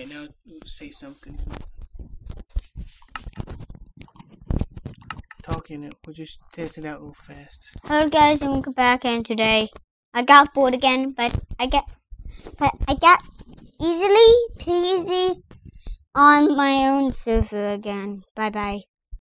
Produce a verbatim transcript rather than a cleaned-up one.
Alright, now say something. Talking it, we'll just test it out real fast. Hello guys, and welcome back. And today I got bored again, but I get, but I got easily peasy on my own server again. Bye bye.